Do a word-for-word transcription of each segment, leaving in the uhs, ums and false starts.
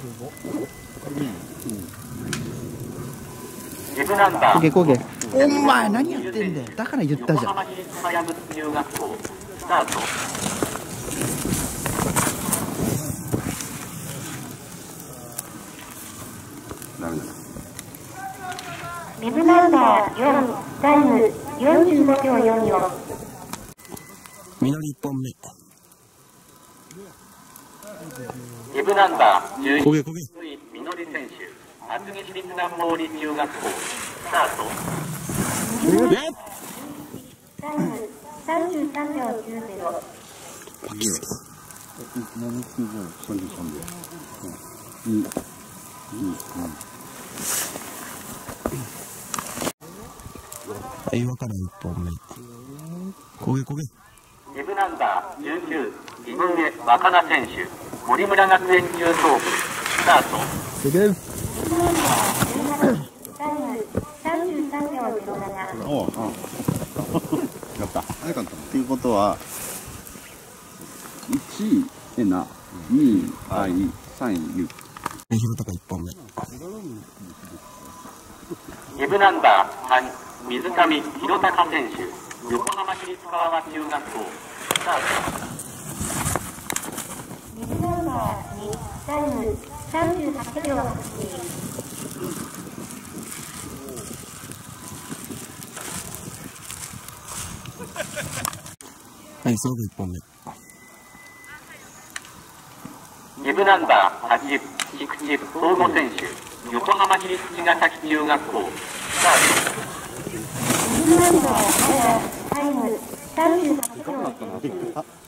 焦げ焦げ。お前何やってんだよ。だから言ったじゃん。 ビブナンバーよん、タイムよんじゅうごびょうよんじゅうよん。 みのりいっぽんめ。 ビブナンバーじゅういち、 焦げ焦げ。 みのり選手、厚木市立南毛利中学校、スタート。 タイムさんじゅうさんびょうきゅうじゅう。 はい、わからんいっぽんめ。焦げ焦げ。 ビブナンバーじゅうきゅう、井上若菜選手、森村学園中等部、スタート。 すげえ。 タイムさんじゅうさんびょうじゅうなな。 おう、うん。やった。早かった。っていうことは、いちい、えな、にい、あい、さんい、ゆ。 え、ひろたかいっぽんめ。 ビブナンバーさん、水上弘隆選手、横浜市立川和中学校、スタート。 ビブナンバーに、タイムさんじゅうはちびょうはち。 はい、そうぐいっぽんめ。 ビブナンバーはち、菊池東吾選手、横浜市立茅ヶ崎中学校、スタート。 ビブナンバーなな、タイムさんじゅうはちびょうじゅうきゅう。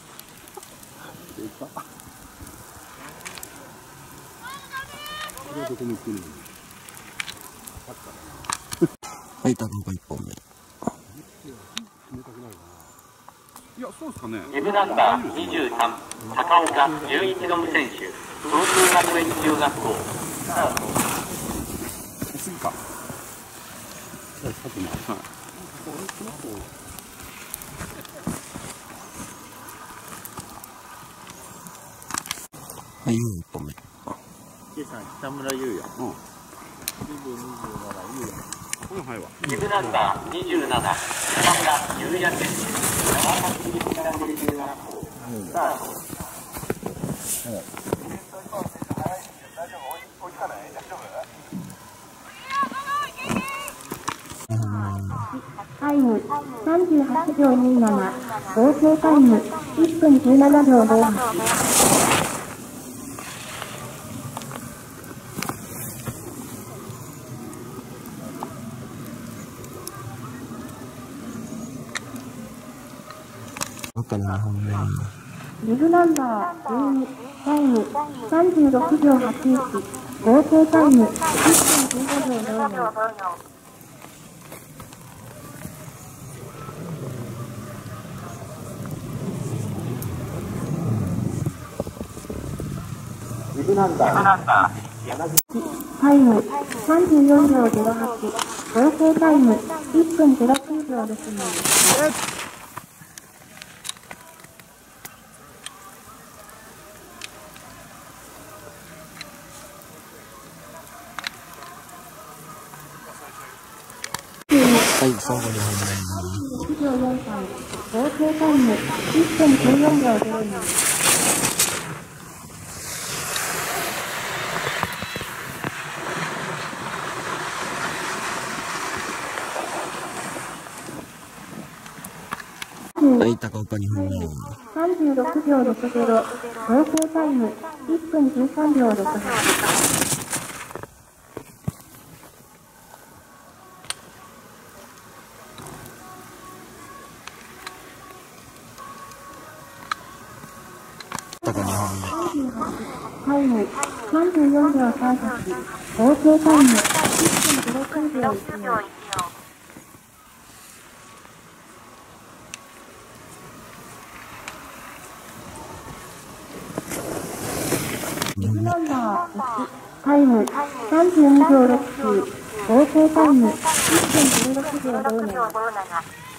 はい、たこがいっぽんめ。 いや、そうですかね。 ビブナンバーにじゅうさん、高岡純一郎選手、東京学園中学校、スタート。 次か。はい。 はい、いっぽんめ。 北村優也。 うん。はいわ。 ビブナンバーにじゅうなな、北村優也選手、長崎市立南毛中学校、スタート。 タイムさんじゅうはちびょうにじゅうなな。合計タイムいっぷんじゅうななびょうごじゅうはち。 わからんにほんめ。 ビブナンバーじゅうに、タイムさんじゅうろくびょうはちいち。合計タイムいっぷんじゅうごびょうごじゅうよん。 ビブナンバータイムさんじゅうよんびょうぜろはち。合計タイムいっぷんぜろきゅうびょうですね。 はい、そうごにほんめ。 いちびょうよんさん。合計タイムいっぷんじゅうよんびょうぜろに。 はい、高岡にほんめ。 さんじゅうろくびょうろくじゅう。合計タイムいっぷんじゅうさんびょうろくはち。 高にほんめ。 タイムさんじゅうよんびょうさんじゅうはち。合計タイムいっぷんぜろきゅうびょういちよん。ビブナンバーいち、タイムさんじゅうにびょうろくきゅう。合計タイムいっぷんじゅうろくびょうごじゅうなな。